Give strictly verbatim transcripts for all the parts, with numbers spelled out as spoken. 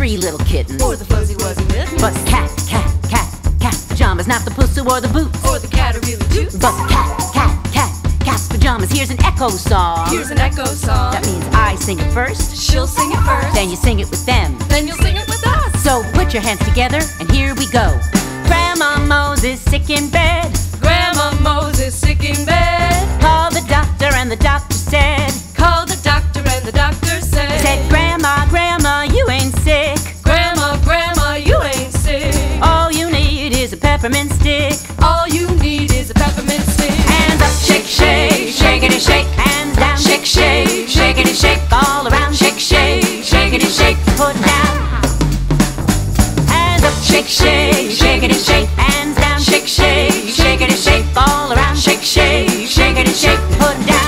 three little kittens, or the fuzzy wuzzy mittens. But cat, cat, cat, cat pajamas, not the puss or the boots, or the cat who really toots. But cat, cat, cat, cat's pajamas. Here's an echo song. Here's an echo song. That means I sing it first, she'll sing it first, then you sing it with them, then you'll sing it with us. So put your hands together and here we go. Grandma Moses sick in bed, Grandma Moses sick in bed. Call the doctor and the doctor said, Call the doctor and the doctor said, Said Grandma, Grandma, you ain't sick. Grandma, Grandma, you ain't sick. All you need is a peppermint stick. All you need is a peppermint stick. Hands up, shake, shake, shake it and shake. Hands down, shake, shake, shake it and shake. All around, shake, shake, shake it and shake. Put down. Hands up, shake, shake, shake it and shake. Hands down, shake, shake, shake it and shake. All around, shake, shake, shake it and shake. Put down.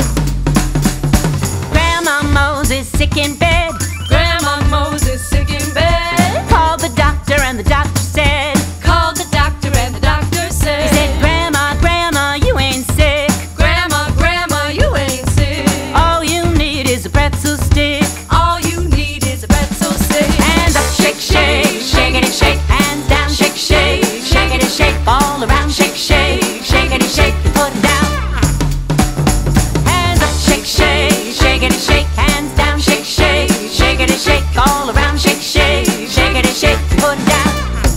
Grandma Moses sick in bed, Grandma Moses sick in bed. Called the doctor and the doctor said, Called the doctor and the doctor said, He said, Grandma, Grandma, you ain't sick. Grandma, Grandma, you ain't sick. All you need is a pretzel stick. All you need is a pretzel stick. Hands up, shake, shake, shake it and shake. Hands down, shake, shake, shake it and shake. All around, shake, shake, shake it and shake. Put down. Hands up, shake, shake, shake it and shake. Hands down, shake, shake, shake it and shake. All around, shake, shake, shake it and shake. Put down.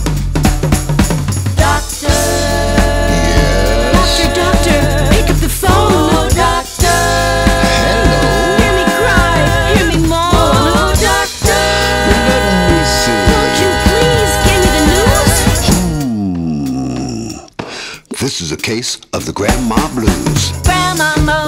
Doctor, doctor, doctor, pick up the phone. Oh, doctor, Hear me cry, hear me moan. oh, doctor, Won't you please give me the news? Hmm. This is a case of the Grandma Blues. Grandma